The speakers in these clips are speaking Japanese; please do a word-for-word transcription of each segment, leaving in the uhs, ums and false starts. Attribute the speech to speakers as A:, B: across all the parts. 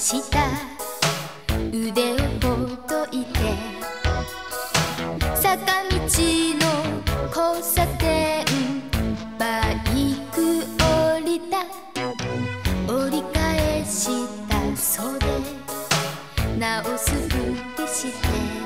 A: した腕をほどいて坂道の交差点バイク降りた折り返した袖直すふりして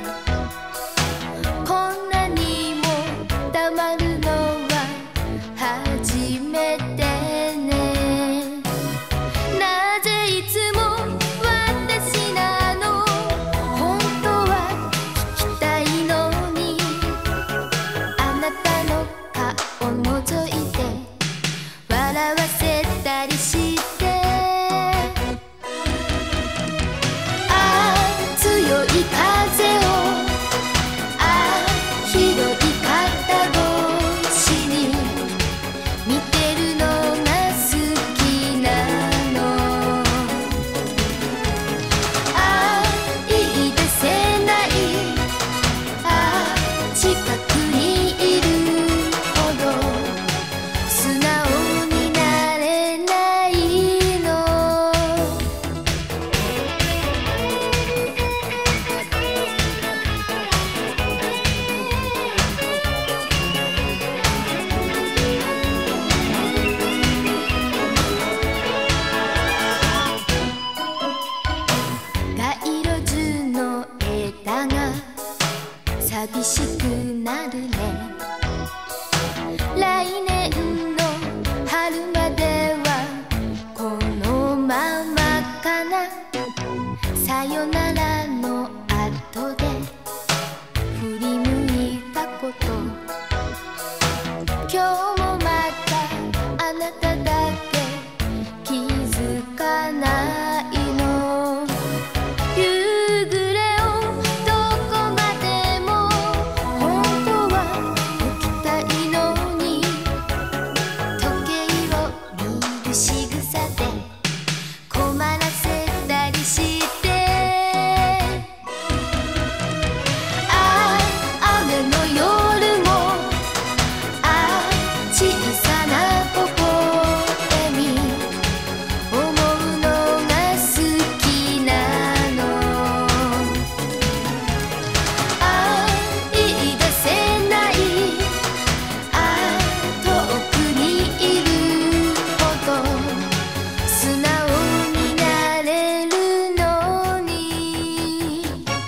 A: こんなにも黙るのは初めてねなぜいつも私なの本当は聞きたいのにあなたの顔覗いて笑わせたりしてああ強い風をああ広い肩越しに見てるのが好きなのああ言い出せないああ近くにいるほど素直になれないの街路樹の枝が寂しくなるね来年の春まではこのままかなさよならの後で振り向いたこと今日もまたあなただけ気づかないの夕暮れをどこまでも本当は起きたいのに時計を見る仕草で困らせたりしてああ雨の夜もああ小さな微笑み思うのが好きなのああ言い出せないああ遠くにいるほど素直になれるのに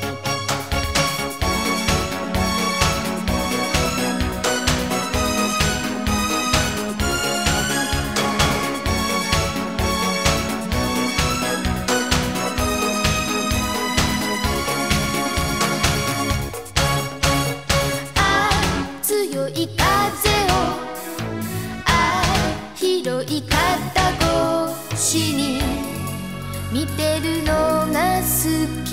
A: ああ強い風をああ広い肩越しに見てるのが好き